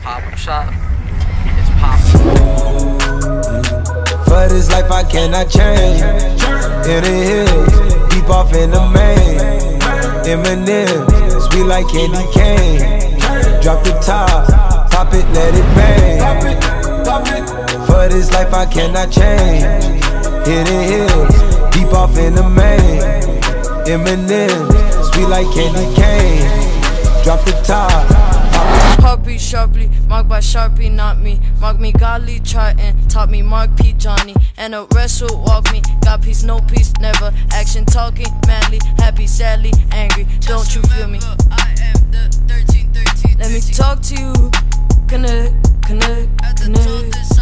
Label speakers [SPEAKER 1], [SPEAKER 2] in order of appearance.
[SPEAKER 1] pop-up shop. It's popping.
[SPEAKER 2] For this life I cannot change. In the hills, deep off in the main. Eminem, sweet like candy cane. Drop the top, pop it, let it bang. For this life I cannot change. In the hills, deep off in the main. Eminem, sweet like candy cane. Drop the top.
[SPEAKER 3] Heartbeat sharply, marked by Sharpie, not me. Mark me godly charting, taught me Mark P. Johnny. And the rest will walk me. Got peace, no peace, never. Action talking, manly, happy, sadly, angry. Don't you feel me? I am the 1313. Let me talk to you. Connect, connect, connect.